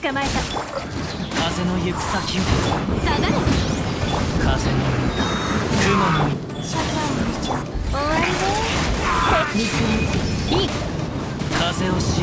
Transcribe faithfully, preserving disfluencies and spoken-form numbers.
捕まえた。 風の行く先を下がれ。 風の歌雲の糸シャワーを見ちゃう。終わりね。見つめていい。 風を